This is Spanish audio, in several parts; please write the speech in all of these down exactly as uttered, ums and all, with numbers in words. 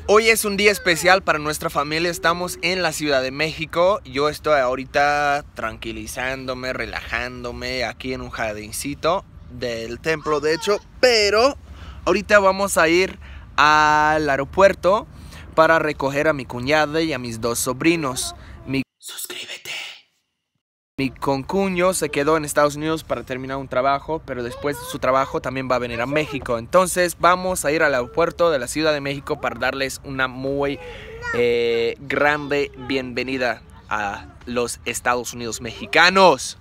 Hoy es un día especial para nuestra familia, estamos en la Ciudad de México. Yo estoy ahorita tranquilizándome, relajándome aquí en un jardincito del templo, de hecho. Pero ahorita vamos a ir al aeropuerto para recoger a mi cuñada y a mis dos sobrinos. Mi... Suscríbete. Mi concuño se quedó en Estados Unidos para terminar un trabajo, pero después de su trabajo también va a venir a México. Entonces vamos a ir al aeropuerto de la Ciudad de México para darles una muy eh, grande bienvenida a los Estados Unidos mexicanos.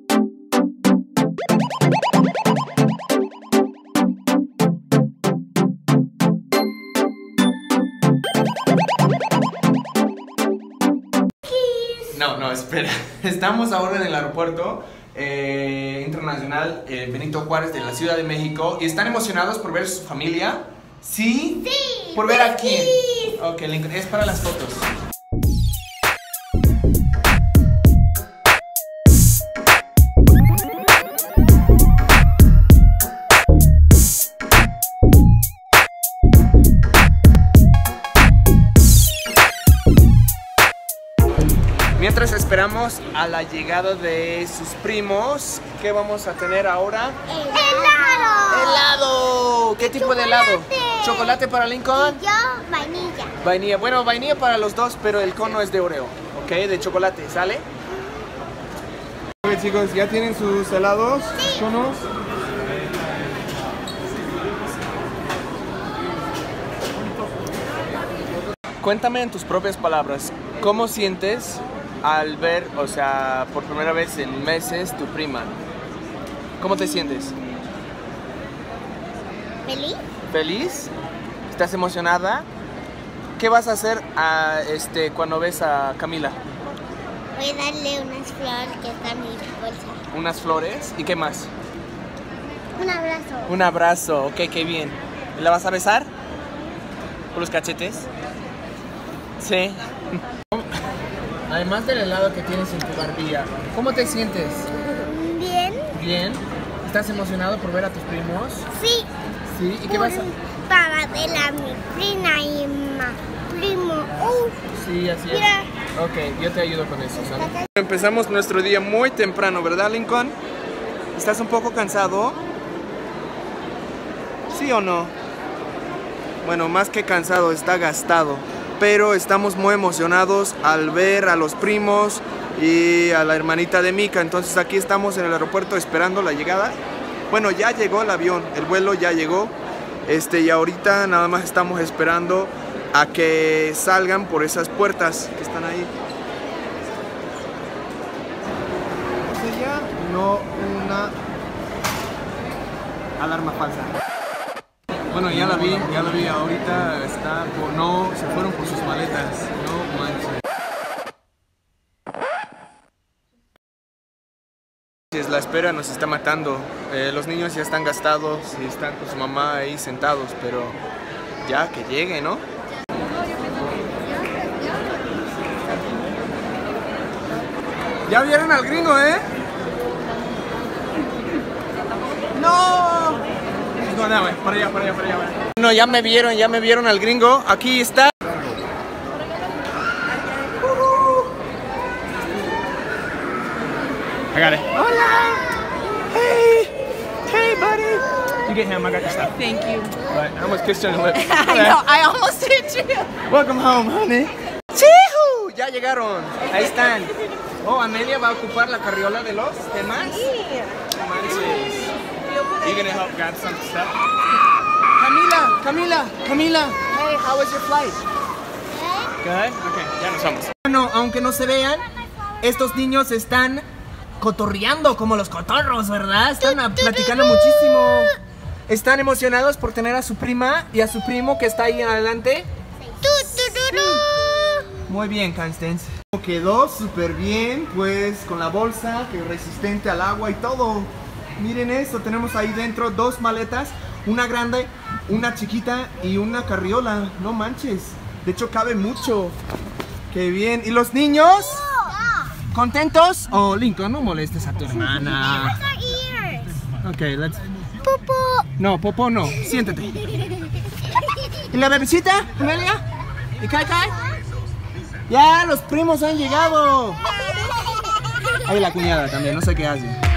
No, no, espera. Estamos ahora en el aeropuerto eh, internacional eh, Benito Juárez de la Ciudad de México. ¿Y están emocionados por ver su familia? ¿Sí? Sí. ¿Por ver a quién? Ok, Lincoln, es para las fotos. Mientras esperamos a la llegada de sus primos, ¿qué vamos a tener ahora? ¡Helado! ¡Helado! ¿Qué tipo de helado? ¿Chocolate para Lincoln? Y yo, vainilla. Vainilla. Bueno, vainilla para los dos, pero el cono es de Oreo, ¿ok? De chocolate, ¿sale? Ok, chicos, ¿ya tienen sus helados? Sí. ¿Conos? Cuéntame en tus propias palabras, ¿cómo sientes al ver, o sea, por primera vez en meses, tu prima? ¿Cómo te sientes? ¿Feliz? ¿Feliz? ¿Estás emocionada? ¿Qué vas a hacer a, este, cuando ves a Camila? Voy a darle unas flores que están en mi bolsa. ¿Unas flores? ¿Y qué más? Un abrazo. Un abrazo, ok, qué bien. ¿La vas a besar? ¿Por los cachetes? Sí. Además del helado que tienes en tu barbilla, ¿cómo te sientes? Bien. ¿Bien? ¿Estás emocionado por ver a tus primos? Sí. Sí. ¿Y qué vas a...? Para ver a mi prima y mi primo. Uh, Sí, así es. mira. Ok, yo te ayudo con eso, ¿sabes? Empezamos nuestro día muy temprano, ¿verdad, Lincoln? ¿Estás un poco cansado? ¿Sí o no? Bueno, más que cansado, está gastado. Pero estamos muy emocionados al ver a los primos y a la hermanita de Mika. Entonces aquí estamos en el aeropuerto esperando la llegada. Bueno, ya llegó el avión, el vuelo ya llegó. Este, y ahorita nada más estamos esperando a que salgan por esas puertas que están ahí. Sería no una alarma falsa. Bueno, ya la vi, ya la vi, ahorita está por, no, se fueron por sus maletas, no manches. La espera nos está matando, eh, los niños ya están gastados y están con su mamá ahí sentados, pero ya que llegue, ¿no? ¿Ya vieron al gringo, eh? ¡No! No, no, güey, para allá, para allá, para allá, para allá. No, ya me vieron, ya me vieron al gringo. Aquí está. I got it. Hola. Hey. Hey, buddy. You get him. I got your stuff. Thank you. Right, I almost kissed you on the lips. I know, I almost did too. Welcome home, honey. ¡Chihu! Ya llegaron. Ahí están. Oh, Amelia va a ocupar la carriola de los demás. No manches. You gonna help grab some stuff? Camila, Camila, Camila. Hey, how was your flight? Good. Okay, ya nos vamos. Bueno, aunque no se vean, estos niños están cotorreando como los cotorros, ¿verdad? Están a- platicando muchísimo. ¿Están emocionados por tener a su prima y a su primo que está ahí adelante? Tu, tu, tu, tu. Muy bien, Constance. Quedó súper bien, pues con la bolsa que es resistente al agua y todo. Miren esto, tenemos ahí dentro dos maletas, una grande, una chiquita y una carriola. No manches, de hecho cabe mucho. Qué bien. ¿Y los niños? ¿Contentos? Oh, Lincoln, no molestes a tu hermana. Ok, let's... Popo. No, Popo no, siéntate. ¿Y la bebecita, Amelia? ¿Y Kai Kai? Ya, los primos han llegado. Ahí la cuñada también, no sé qué hace.